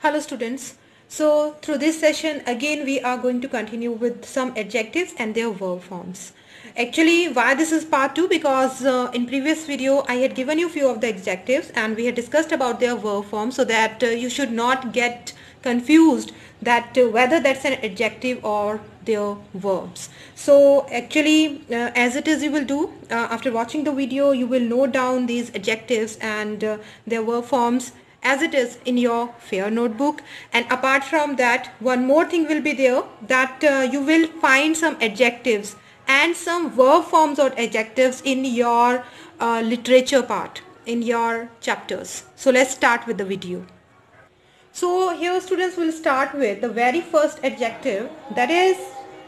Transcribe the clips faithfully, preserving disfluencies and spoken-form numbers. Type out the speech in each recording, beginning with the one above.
Hello students. So through this session again we are going to continue with some adjectives and their verb forms. Actually why this is part two, because uh, in previous video I had given you few of the adjectives and we had discussed about their verb form, so that uh, you should not get confused that uh, whether that's an adjective or their verbs. So actually uh, as it is, you will do uh, after watching the video, you will note down these adjectives and uh, their verb forms as it is in your fair notebook. And apart from that, one more thing will be there, that uh, you will find some adjectives and some verb forms or adjectives in your uh, literature part, in your chapters. So let's start with the video. So here students will start with the very first adjective, that is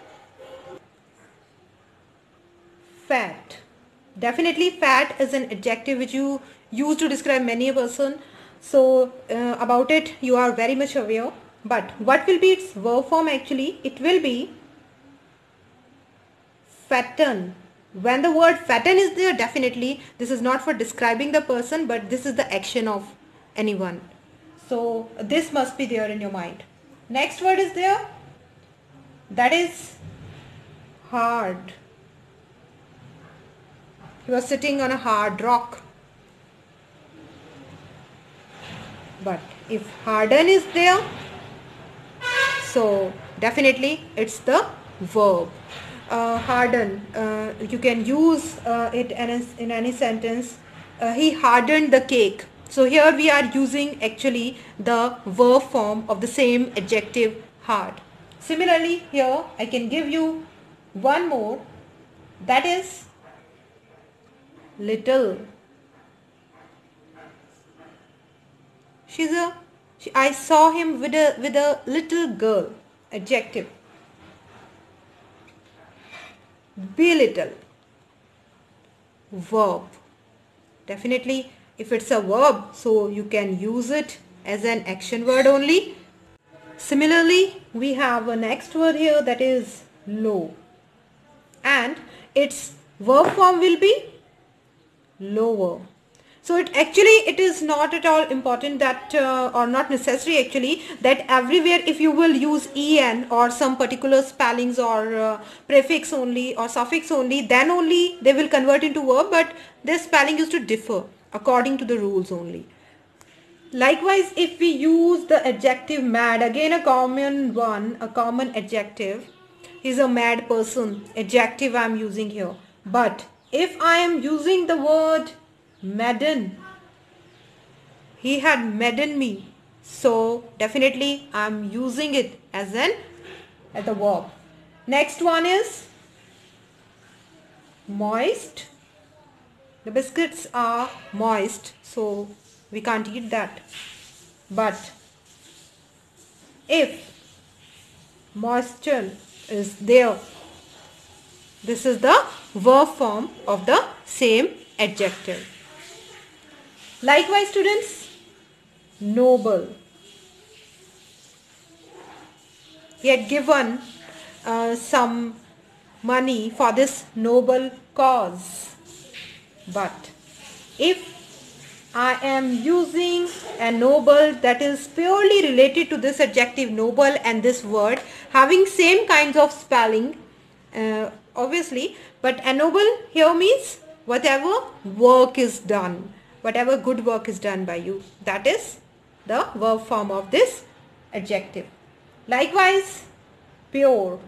fat. Definitely fat is an adjective which you use to describe many a person. So uh, about it you are very much aware. But what will be its verb form actually? It will be fatten. When the word fatten is there, definitely this is not for describing the person, but this is the action of anyone. So this must be there in your mind. Next word is there, that is hard. You are sitting on a hard rock. But if harden is there, so definitely it's the verb. Uh, harden, uh, you can use uh, it in, a, in any sentence. Uh, he hardened the cake. So here we are using actually the verb form of the same adjective, hard. Similarly here I can give you one more, that is little. She's a, she, I saw him with a with a little girl. Adjective. Belittle. Verb. Definitely if it's a verb, so you can use it as an action word only. Similarly we have a next word here, that is low, and its verb form will be lower. So it actually it is not at all important that uh, or not necessary actually that everywhere if you will use en or some particular spellings or uh, prefix only or suffix only, then only they will convert into verb, but their spelling used to differ according to the rules only. Likewise if we use the adjective mad, again a common one, a common adjective, is a mad person, adjective I am using here. But if I am using the word madden, he had maddened me, so definitely I am using it as an as a verb. Next one is moist. The biscuits are moist, so we can't eat that. But if moisture is there, this is the verb form of the same adjective. Likewise students, noble. He had given uh, some money for this noble cause. But if I am using a noble that is purely related to this adjective noble and this word having same kinds of spelling, uh, obviously, but a noble here means whatever work is done, whatever good work is done by you, that is the verb form of this adjective. Likewise, pure.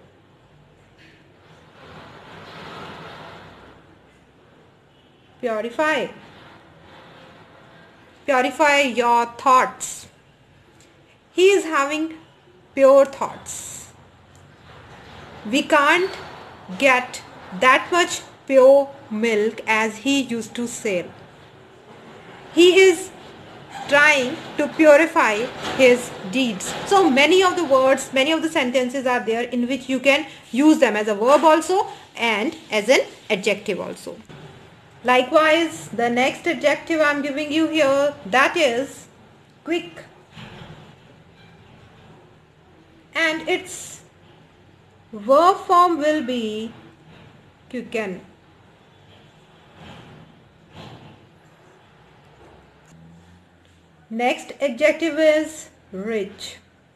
Purify. Purify your thoughts. He is having pure thoughts. We can't get that much pure milk as he used to sell. He is trying to purify his deeds. So many of the words, many of the sentences are there in which you can use them as a verb also and as an adjective also. Likewise, the next adjective I am giving you here, that is quick, and its verb form will be quicken. Next adjective is rich.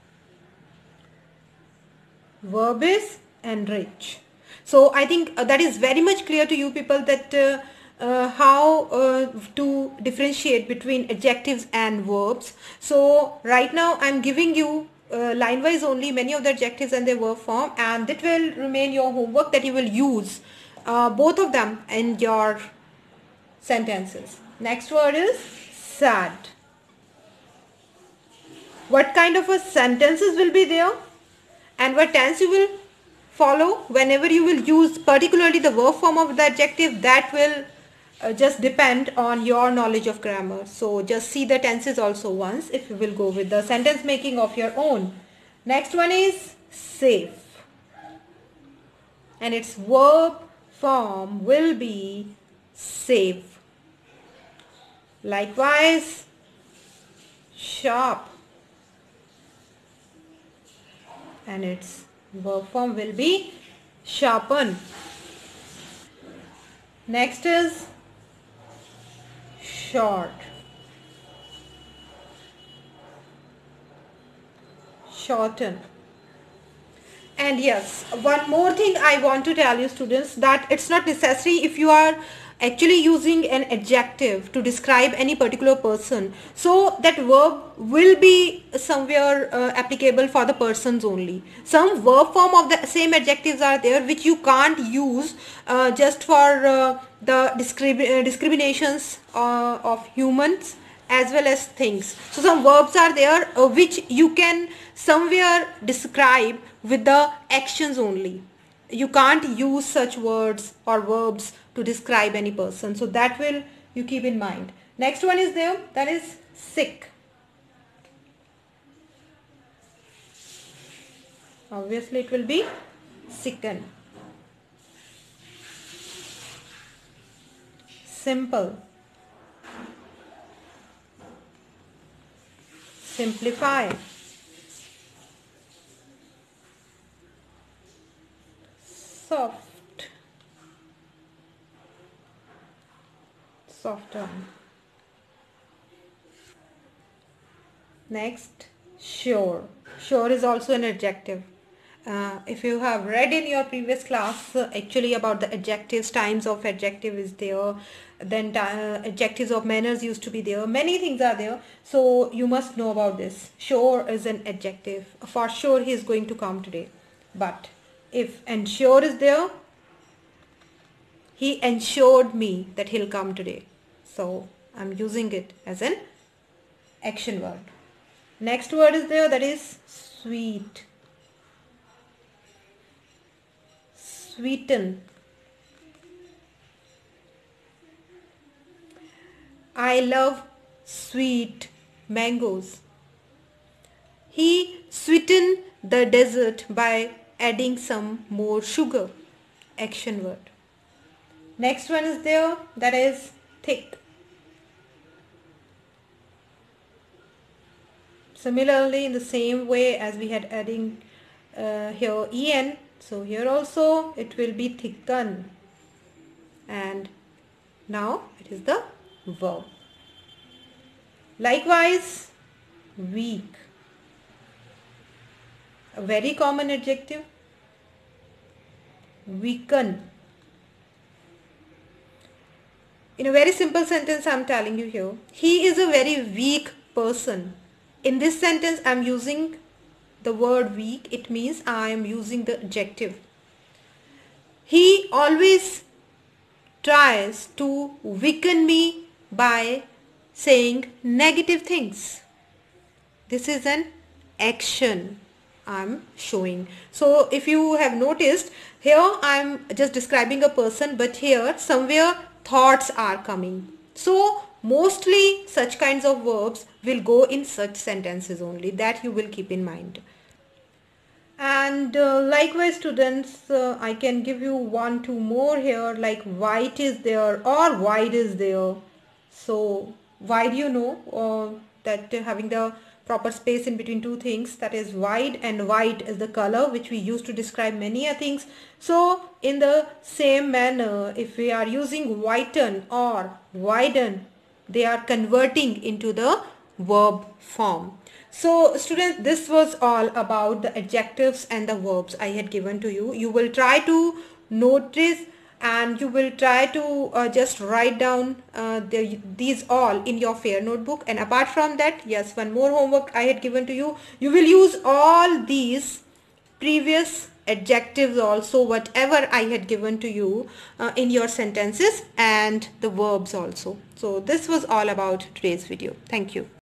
Verb is enrich. So I think uh, that is very much clear to you people, that uh, uh, how uh, to differentiate between adjectives and verbs. So right now I'm giving you uh, line wise only many of the adjectives and their verb form, and that will remain your homework, that you will use uh, both of them in your sentences. Next word is sad. What kind of a sentences will be there and what tense you will follow whenever you will use particularly the verb form of the adjective, that will uh, just depend on your knowledge of grammar. So just see the tenses also once if you will go with the sentence making of your own. Next one is safe, and its verb form will be safe. Likewise, sharp, and its verb form will be sharpen. Next is short. Shorten. And yes, one more thing I want to tell you students, that it's not necessary if you are actually using an adjective to describe any particular person, so that verb will be somewhere uh, applicable for the persons only. Some verb form of the same adjectives are there which you can't use uh, just for uh, the discrimi uh, discriminations uh, of humans as well as things. So some verbs are there uh, which you can somewhere describe with the actions only. You can't use such words or verbs to describe any person. So that will you keep in mind. Next one is there, that is sick. Obviously it will be sicken. Simple. Simplify. Soft. Soften. Next, sure. Sure is also an adjective. Uh, if you have read in your previous class uh, actually about the adjectives, times of adjective is there, then uh, adjectives of manners used to be there, many things are there, so you must know about this. Sure is an adjective. For sure he is going to come today. But if ensure is there, he ensured me that he'll come today, so I'm using it as an action word. Next word is there, that is sweet. Sweeten. I love sweet mangoes. He sweetened the dessert by adding some more sugar. Action word. Next one is there, that is thick. Similarly, in the same way as we had adding uh, here en, so here also it will be thicken, and now it is the verb. Likewise, weak. A very common adjective. Weaken. In a very simple sentence I am telling you here, he is a very weak person. In this sentence I am using the word weak. It means I am using the adjective. He always tries to weaken me by saying negative things. This is an action I am showing. So if you have noticed, here I am just describing a person, but here somewhere thoughts are coming. So mostly such kinds of verbs will go in such sentences only. That you will keep in mind. And uh, likewise students, uh, I can give you one two more here, like white is there or wide is there. So wide, you know uh, that uh, having the proper space in between two things, that is wide, and white is the color which we use to describe many things. So in the same manner, if we are using whiten or widen, they are converting into the verb form. So students, this was all about the adjectives and the verbs I had given to you. You will try to notice and you will try to uh, just write down uh, the, these all in your fair notebook. And apart from that, yes, one more homework I had given to you. You will use all these previous adjectives also, whatever I had given to you uh, in your sentences, and the verbs also. So this was all about today's video. Thank you.